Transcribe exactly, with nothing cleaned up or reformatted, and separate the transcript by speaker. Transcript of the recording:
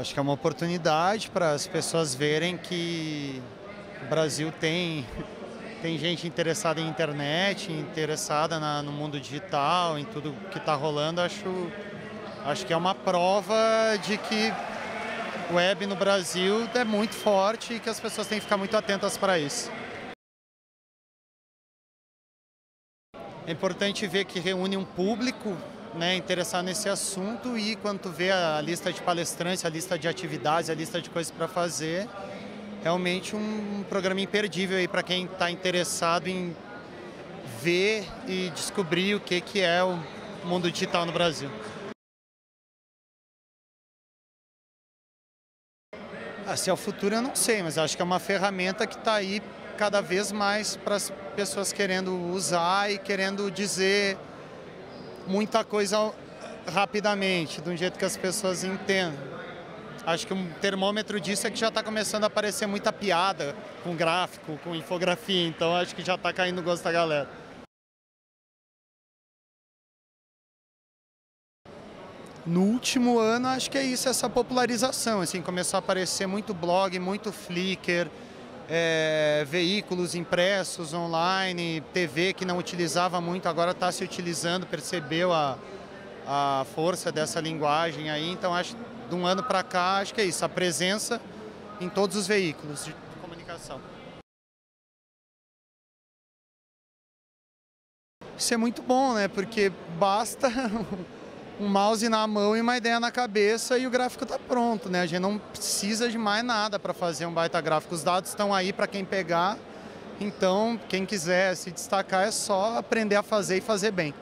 Speaker 1: Acho que é uma oportunidade para as pessoas verem que o Brasil tem, tem gente interessada em internet, interessada na, no mundo digital, em tudo que está rolando. Acho, acho que é uma prova de que o web no Brasil é muito forte e que as pessoas têm que ficar muito atentas para isso. É importante ver que reúne um público, né, interessado nesse assunto, e quando tu vê a lista de palestrantes, a lista de atividades, a lista de coisas para fazer, realmente um programa imperdível aí para quem está interessado em ver e descobrir o que, que é o mundo digital no Brasil. Ah, se é o futuro eu não sei, mas acho que é uma ferramenta que está aí cada vez mais para as pessoas querendo usar e querendo dizer muita coisa rapidamente, de um jeito que as pessoas entendam. Acho que um termômetro disso é que já está começando a aparecer muita piada com gráfico, com infografia, então acho que já está caindo o gosto da galera. No último ano, acho que é isso, essa popularização, assim, começou a aparecer muito blog, muito Flickr, é, veículos impressos online, T V que não utilizava muito, agora está se utilizando, percebeu a, a força dessa linguagem aí, então acho que de um ano para cá, acho que é isso, a presença em todos os veículos de comunicação. Isso é muito bom, né, porque basta um mouse na mão e uma ideia na cabeça e o gráfico está pronto, né? A gente não precisa de mais nada para fazer um baita gráfico. Os dados estão aí para quem pegar, então quem quiser se destacar é só aprender a fazer e fazer bem.